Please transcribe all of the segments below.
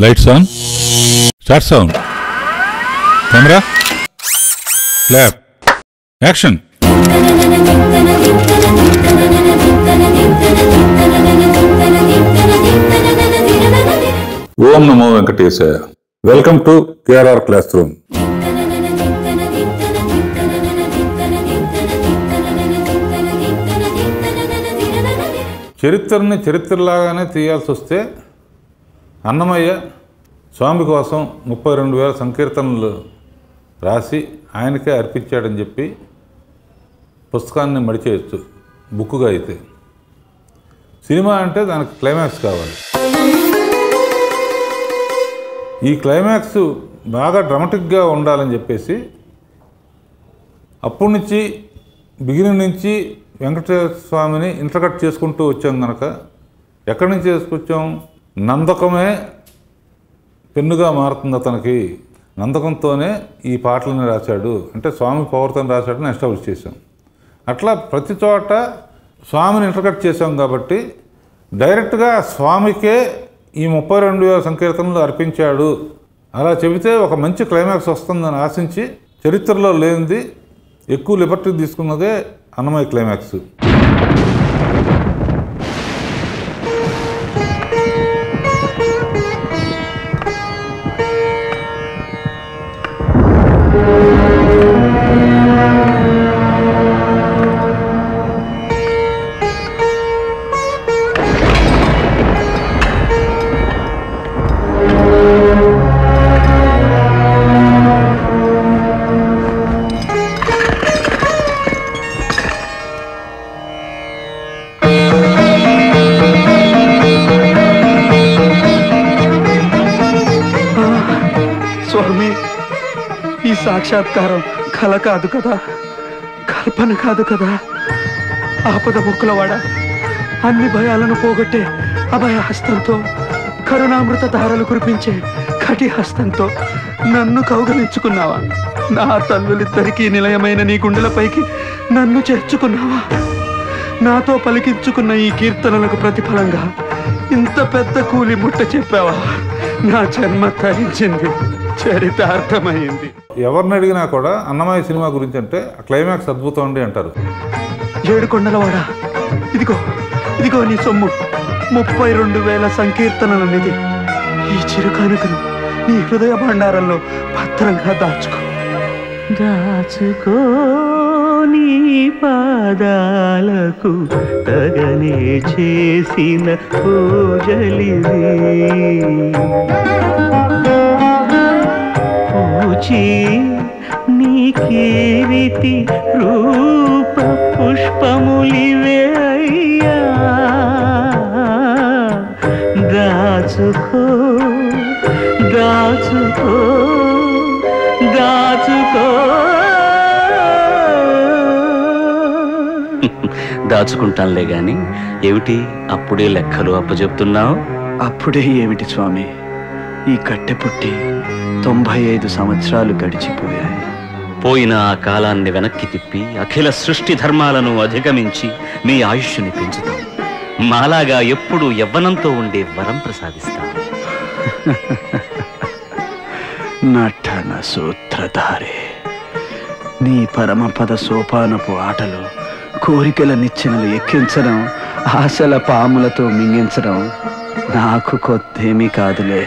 Lights on. Start sound. Camera. Clap. Action. Om Namo Venkatesaya. Welcome to KRR Classroom. చరిత్రని చరిత్రలాగానే తీయాల్సి వస్తే అన్నమయ్య స్వామి కోసం 32,000 సంకీర్తనలు రాసి ఆయనకే అర్పించాడని చెప్పి పుస్తకాన్ని మడిచేయచ్చు బుక్కుగా. అయితే సినిమా అంటే దానికి క్లైమాక్స్ కావాలి. ఈ క్లైమాక్స్ బాగా డ్రామాటిక్గా ఉండాలని చెప్పేసి అప్పటి నుంచి బిగినింగ్ నుంచి వెంకటేశ్వర స్వామిని ఇంటర్కట్ చేసుకుంటూ వచ్చాం కనుక ఎక్కడి నుంచి చేసుకొచ్చాం? నందకమే పెన్నుగా మారుతుంది అతనికి, నందకంతోనే ఈ పాటలని రాశాడు అంటే స్వామి పవర్తో రాశాడని ఎస్టాబ్లిష్ చేశాం. అట్లా ప్రతి చోట స్వామిని ఇంటర్కట్ చేశాం కాబట్టి డైరెక్ట్గా స్వామికే ఈ 32,000 సంకీర్తనలు అర్పించాడు అలా చెబితే ఒక మంచి క్లైమాక్స్ వస్తుందని ఆశించి చరిత్రలో లేనిది ఎక్కువ లిబర్టీ తీసుకున్నదే అన్నమయ్య క్లైమాక్స్. స్వామి, ఈ సాక్షాత్కారం కల కాదు కదా, కల్పన కాదు కదా. ఆపద ముక్కులవాడ, అన్ని భయాలను పోగొట్టే అభయ హస్తంతో, కరుణామృత ధారలు కురిపించే కటి హస్తంతో నన్ను కౌగలించుకున్నావా? నా తల్లులిద్దరికీ నిలయమైన నీ గుండెలపైకి నన్ను చేర్చుకున్నావా? నాతో పలికించుకున్న ఈ కీర్తనలకు ప్రతిఫలంగా ఇంత పెద్ద కూలి ముట్ట చెప్పావా? నా జన్మ తరించింది, చరితార్థమైంది. ఎవరిని అడిగినా కూడా అన్నమయ్య సినిమా గురించి అంటే క్లైమాక్స్ అద్భుతం అండి అంటారు. ఏడుకొండలవాడ, ఇదిగో ఇదిగో నీ సొమ్ము, 32,000 సంకీర్తనల నిధి. ఈ చిరుకానుకను నీ హృదయ భండారంలో భద్రంగా దాచుకో. దాచుకో నీ పాదాలకు తగనే చేసిన పూజలిది. పూచి నీ కీరితి రూప పుష్పములివే అయ్యా. దాచుకో దాచుకో దాచుకో. దాచుకుంటానులే గాని ఏమిటి అప్పుడే లెక్కలు అప్పచెప్తున్నావు? అప్పుడే ఏమిటి స్వామి, ఈ కట్టె పుట్టి 95 సంవత్సరాలు గడిచిపోయాయి. పోయిన ఆ కాలాన్ని వెనక్కి తిప్పి అఖిల సృష్టి ధర్మాలను అధిగమించి మీ ఆయుష్ని పెంచుతాం. మాలాగా ఎప్పుడు యవ్వనంతో ఉండే వరం ప్రసాదిస్తాం. నటన సూత్రధారే, నీ పరమపద సోపానపు ఆటలు కోరికల నిచ్చెనలు ఎక్కించడం, ఆశల పాములతో మింగించడం నాకు కొత్తేమీ కాదులే.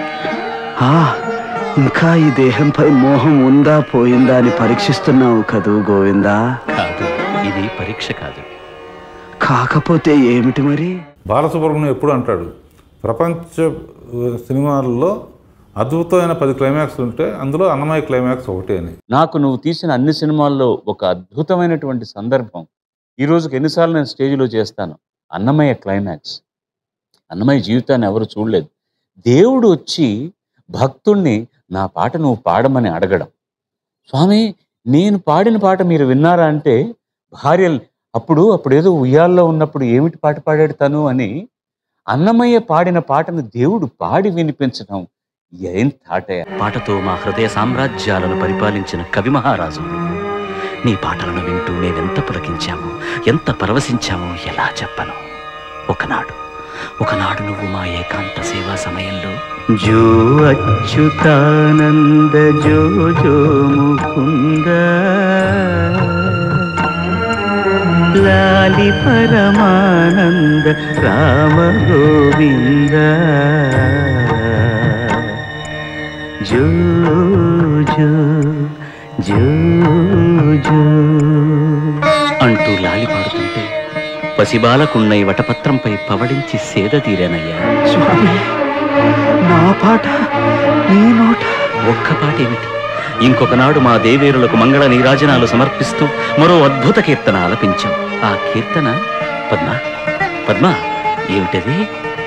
ఇంకా ఈ దేహంపై మోహం ఉందా పోయిందా అని పరీక్షిస్తున్నావు కదూ గోవిందా? కాదు, ఇది పరీక్ష కాదు. కాకపోతే ఏమిటి మరి? బాలసుబ్రహ్మణ్యం ఎప్పుడు అంటాడు, ప్రపంచ సినిమాల్లో అద్భుతమైన 10 క్లైమాక్స్ ఉంటే అందులో అన్నమయ్య క్లైమాక్స్ ఒకటే అని. నాకు నువ్వు తీసిన అన్ని సినిమాల్లో ఒక అద్భుతమైనటువంటి సందర్భం ఈ రోజుకి ఎన్నిసార్లు నేను స్టేజ్లో చేస్తాను, అన్నమయ్య క్లైమాక్స్. అన్నమయ్య జీవితాన్ని ఎవరు చూడలేదు. దేవుడు వచ్చి భక్తుణ్ణి నా పాట నువ్వు పాడమని అడగడం. స్వామి, నేను పాడిన పాట మీరు విన్నారా అంటే భార్యలు అప్పుడేదో ఉయ్యాల్లో ఉన్నప్పుడు ఏమిటి పాట పాడాడు తను అని అన్నమయ్య పాడిన పాటను దేవుడు పాడి వినిపించడం ఏం తాటయ్య. పాటతో మా హృదయ సామ్రాజ్యాలను పరిపాలించిన కవి మహారాజు నీ పాటలను వింటూ మేమెంత పులకించామో, ఎంత పరవశించామో ఎలా చెప్పను. ఒకనాడు ఒకనాడు నువ్వు మా ఏకాంత సేవా సమయంలో జో అచ్యుతానంద జో జో ముకుంద లాలి పరమానంద రామ గోవింద జో జో జో జో అంటూ లాలి పాడుతుంటే పసిబాలకున్నై వటపత్రంపై పవళించి సేద తీరానయ్యా. స్వామి, నా పాట నీ నోట. ఒక్క పాట ఏమిటి, ఇంకొకనాడు మా దేవేరులకు మంగళ నీరాజనాలు సమర్పిస్తూ మరో అద్భుత కీర్తన ఆలపించాం. ఆ కీర్తన పద్మ పద్మ ఏమిటది?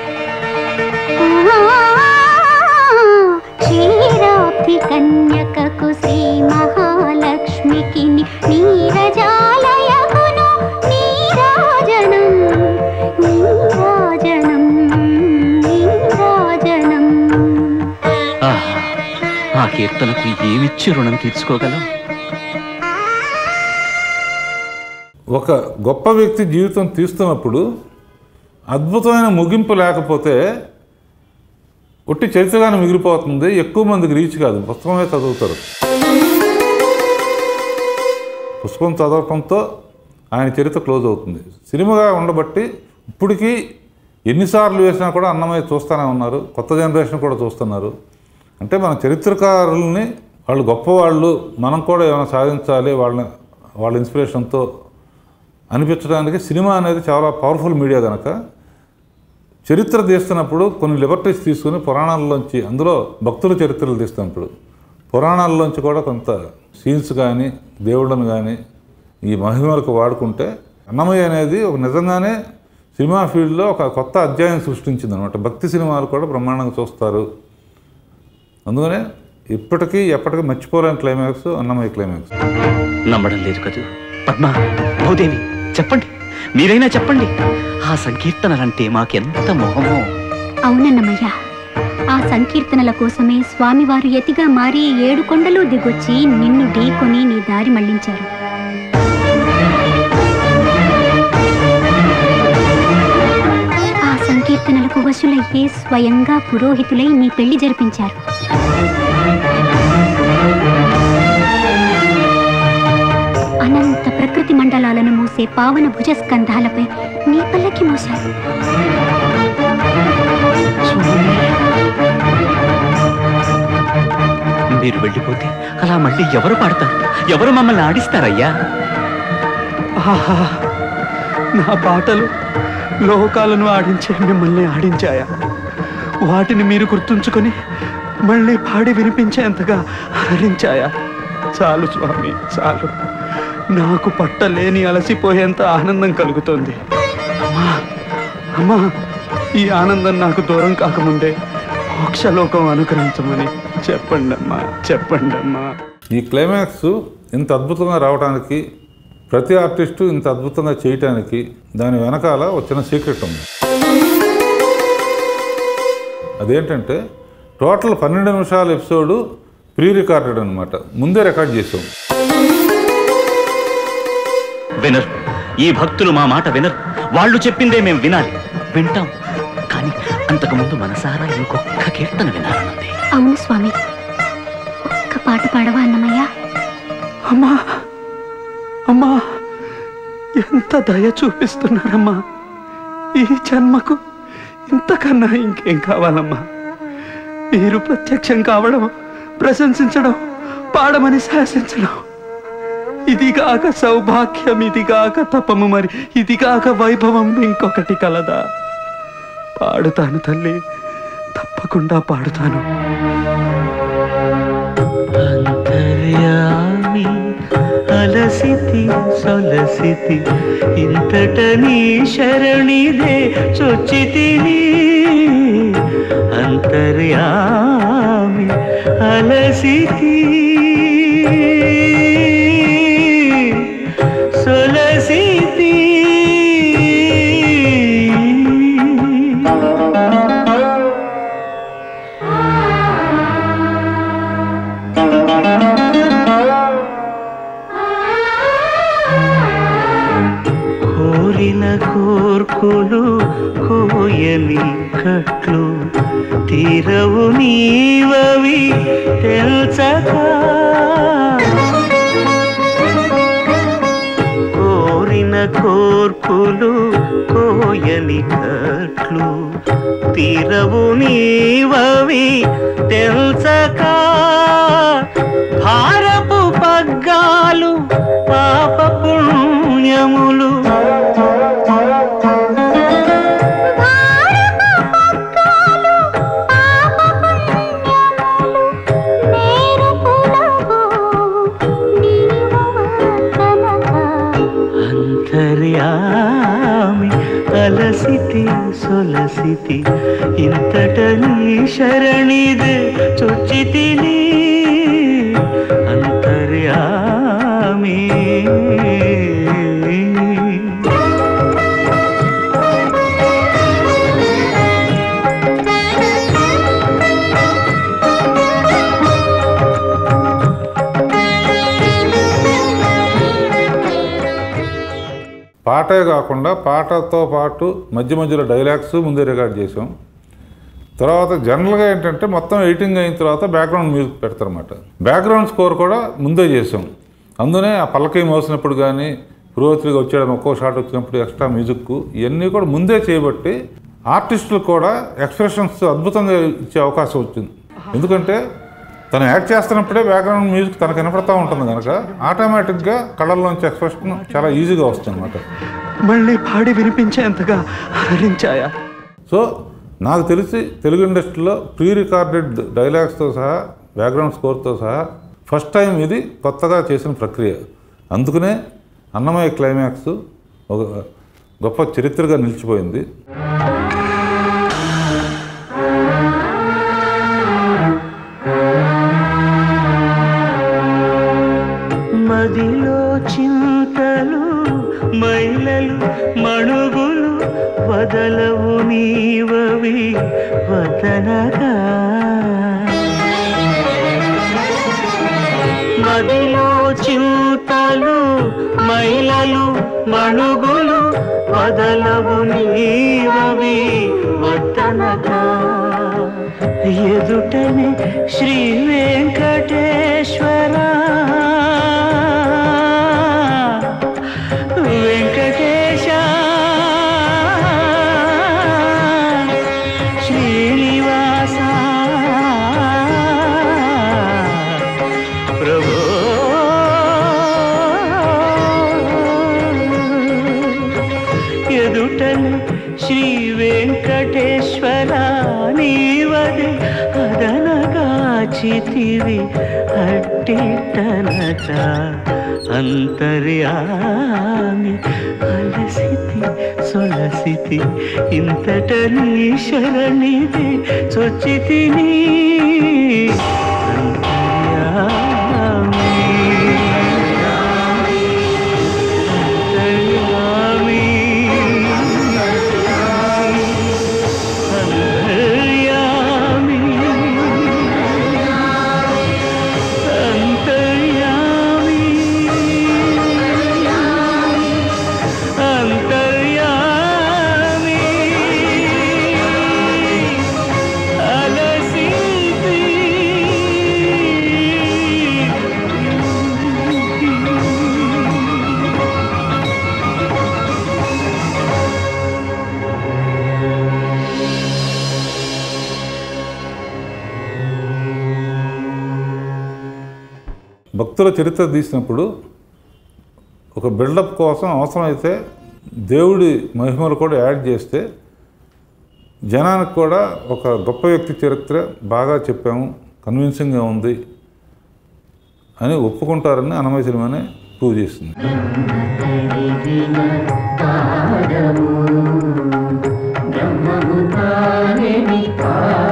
క్షీరాబ్ది కన్యకకు శ్రీ మహాలక్ష్మికి నీరజాలయకును నీరాజనం నీరాజనం నీరాజనం. ఆహా, ఆ కీర్తనకు ఏమిచ్చి రుణం తీర్చుకోగలం? ఒక గొప్ప వ్యక్తి జీవితం తీస్తున్నప్పుడు అద్భుతమైన ముగింపు లేకపోతే ఒట్టి చరిత్రగానే మిగిలిపోతుంది, ఎక్కువ మందికి రీచ్ కాదు. పుస్తకమే చదువుతారు. పుస్తకం చదవటంతో ఆయన చరిత్ర క్లోజ్ అవుతుంది. సినిమాగా ఉండబట్టి ఇప్పటికీ ఎన్నిసార్లు వేసినా కూడా అన్నమయ్య చూస్తూనే ఉన్నారు, కొత్త జనరేషన్ కూడా చూస్తున్నారు. అంటే మన చరిత్రకారుల్ని, వాళ్ళు గొప్పవాళ్ళు, మనం కూడా ఏమైనా సాధించాలి వాళ్ళ ఇన్స్పిరేషన్తో అనిపించడానికి సినిమా అనేది చాలా పవర్ఫుల్ మీడియా కనుక చరిత్ర తీస్తున్నప్పుడు కొన్ని లిబర్టీస్ తీసుకుని పురాణాల్లోంచి, అందులో భక్తుల చరిత్రలు తీస్తున్నప్పుడు పురాణాల్లోంచి కూడా కొంత సీన్స్ కానీ దేవుళ్ళను కానీ ఈ మహిమలకు వాడుకుంటే అన్నమయ్య అనేది ఒక నిజంగానే సినిమా ఫీల్డ్లో ఒక కొత్త అధ్యాయం సృష్టించింది అనమాట. భక్తి సినిమాలు కూడా బ్రహ్మాండంగా చూస్తారు. అందుకనే ఇప్పటికీ ఎప్పటికీ మర్చిపోలేని క్లైమాక్స్ అన్నమయ్య క్లైమాక్స్. నమ్మడం లేదు కదూ పద్మ, భూదేవి, చెప్పండి, మీరైనా చెప్పండి. ఆ సంకీర్తనలంటే మాకెంత మోహమో. అవునన్నమయ్య, ఆ సంకీర్తనల కోసమే స్వామివారు యతిగా మారి 7 కొండలు దిగొచ్చి నిన్ను ఢీకొని నీ దారి మళ్లించారు. ఆ సంకీర్తనలకు వశులయ్యే స్వయంగా పురోహితులై నీ పెళ్లి జరిపించారు. అనంత ప్రకృతి మండలాలను మూసే పావన భుజస్కంధాలపై నీ పల్లకి మోశారు. మీరు వెళ్ళిపోతే అలా మళ్ళీ ఎవరు పాడతారు, ఎవరు మమ్మల్ని ఆడిస్తారయ్యా? ఆహా, నా పాటలు లోకాలను ఆడించే మిమ్మల్ని ఆడించాయా? వాటిని మీరు గుర్తుంచుకొని మళ్ళీ పాడి వినిపించేంతగా అలరించాయా? చాలు స్వామి, చాలు. నాకు పట్టలేని అలసిపోయేంత ఆనందం కలుగుతుంది. అమ్మా అమ్మా, ఈ ఆనందం నాకు దూరం కాకముందే మోక్షలోకం అనుగ్రహించమని చెప్పండి అమ్మా, చెప్పండి అమ్మా. ఈ క్లైమాక్స్ ఇంత అద్భుతంగా రావడానికి, ప్రతి ఆర్టిస్టు ఇంత అద్భుతంగా చేయటానికి దాని వెనకాల ఒక చిన్న సీక్రెట్ ఉంది. అదేంటంటే టోటల్ 12 నిమిషాల ఎపిసోడు ప్రీ రికార్డెడ్ అనమాట, ముందే రికార్డ్ చేసాం. వినరు, ఈ భక్తులు మా మాట వినరు. వాళ్ళు చెప్పిందే మేము వినాలి, వింటాం. కానీ అంతకుముందు మనసారా ఇంకొక కీర్తన వినాలన్నది. అవును స్వామి, ఒక్క పాట పాడవా అన్నమయ్య? అమ్మా అమ్మా, ఎంత దయ చూపిస్తున్నారమ్మా. ఈ జన్మకు ఇంతకన్నా ఇంకేం కావాలమ్మా? మీరు ప్రత్యక్షం కావడం, ప్రశంసించడం, పాడమని శాసించడం, ఇదిగాక సౌభాగ్యం, ఇదిగాక తపము, మరి ఇదిగాక వైభవం ఇంకొకటి కలదా? పాడుతాను తల్లి, తప్పకుండా పాడుతాను. అంతర్యామి అలసితి సొలసితి ఇంతట నీ శరణిదే చొచ్చితిని. అంతర్యామి అలసితి సొలసితి. కోరిన కోర్కులు కోయ కోయని కట్లు తీరవు నీవవి తెలుసక కోరిన కోర్పులు కోయని కట్లు తీరవు నీవవి తెలుసక భారపు పగ్గాలు పాప పుణ్యములు అంతర్యామి అలసితి సొలసితి ఇంతట నీ శరణిదే చొచ్చితిని అంతర్యామి పాటే కాకుండా పాటతో పాటు మధ్య మధ్యలో డైలాగ్స్ ముందే రికార్డ్ చేసాం. తర్వాత జనరల్గా ఏంటంటే మొత్తం ఎడిటింగ్ అయిన తర్వాత బ్యాక్గ్రౌండ్ మ్యూజిక్ పెడతారన్నమాట. బ్యాక్గ్రౌండ్ స్కోర్ కూడా ముందే చేసాం. అందునే ఆ పల్లకి మోసినప్పుడు కానీ పురోహితుడిగా వచ్చేయడం ఒక్కో షాట్ వచ్చినప్పుడు ఎక్స్ట్రా మ్యూజిక్ ఇవన్నీ కూడా ముందే చేయబట్టి ఆర్టిస్టులు కూడా ఎక్స్ప్రెషన్స్ అద్భుతంగా ఇచ్చే అవకాశం వచ్చింది. ఎందుకంటే తను యాక్ట్ చేస్తున్నప్పుడే బ్యాక్గ్రౌండ్ మ్యూజిక్ తనకు వినపడతా ఉంటుంది కనుక ఆటోమేటిక్గా కళ్ళల్లోంచి ఎక్స్ప్రెషన్ చాలా ఈజీగా వస్తుంది అన్నమాట. మళ్ళీ పాడి వినిపించేంతగా అలరించాయా? సో నాకు తెలిసి తెలుగు ఇండస్ట్రీలో ప్రీ రికార్డెడ్ డైలాగ్స్తో సహా బ్యాక్గ్రౌండ్ స్కోర్తో సహా ఫస్ట్ టైం ఇది కొత్తగా చేసిన ప్రక్రియ. అందుకనే అన్నమయ్య క్లైమాక్స్ ఒక గొప్ప చరిత్రగా నిలిచిపోయింది. మదిలో చింతలు మైలలు మణుగులు వదలవు నీవవి వదనగా మదిలో చింతలు మైలలు మణుగులు వదలవు నీవవి వదనగా ఎదుటనే శ్రీ వెంకటేశ్వర వెంకటేశ శ్రీనివాస ప్రభో ఎదుటనే శ్రీ వెంకటేశ్వర నీవది అదనగాచితివి అట్టిట్టనట అంతర్యామి అలసితి సొలసితి ఇంతట నీ శరణిదే చొచ్చితిని అంతర్యామి అంతర్యామి అంతర్యామి అంతర్యామి అంతర్యామి అలసితి భక్తుల చరిత్ర తీసినప్పుడు ఒక బిల్డప్ కోసం అవసరమైతే దేవుడి మహిమలు కూడా యాడ్ చేస్తే జనానికి కూడా ఒక గొప్ప వ్యక్తి చరిత్ర బాగా చెప్పాము, కన్విన్సింగ్గా ఉంది అని ఒప్పుకుంటారని అన్నమయ్య సినిమానే ప్రూవ్ చేస్తుంది. బ్రహ్మము తానే